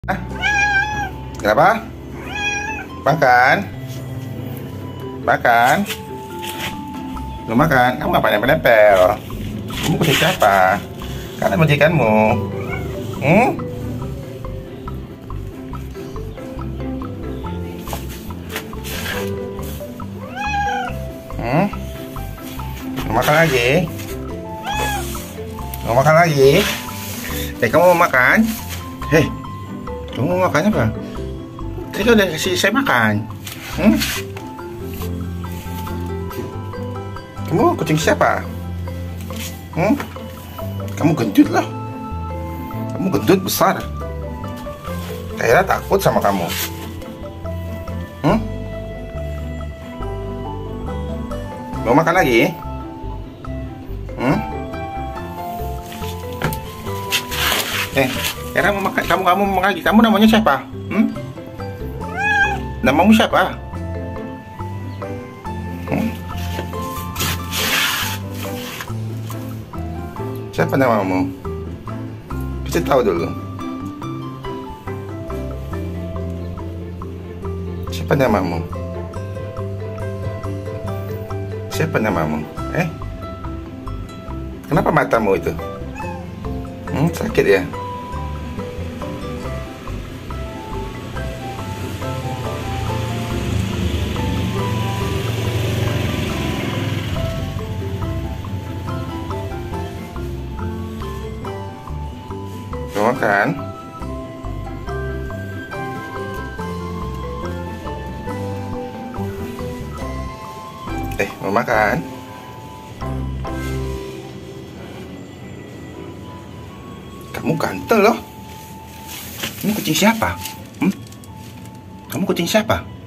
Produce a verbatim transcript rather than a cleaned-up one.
Hah? Kenapa? Makan? Makan? Belum makan? Kamu ngapain nempel-nempel? Kamu kucing siapa? Karena majikanmu. Hmm? Hmm? Mau makan lagi? Mau makan lagi? Eh, kamu mau makan? Hei, kamu mau makan apa? Tadi kan udah kasih saya makan. Hmm? Kamu kucing siapa? Hmm? Kamu gendut loh. Kamu gendut besar. Kayaknya takut sama kamu. Hmm? Mau makan lagi? Hmm? Eh, Era mau makan. Kamu kamu mau makan lagi. Kamu namanya siapa? Hmm? Namamu siapa? Hmm? Siapa namamu? Bisa tahu dulu. Siapa namamu? Siapa namamu? Eh? Kenapa matamu itu? Hmm, sakit ya? Mau makan? Eh, mau makan? Kamu ganteng loh. Kamu kucing siapa? Hmm? Kamu kucing siapa?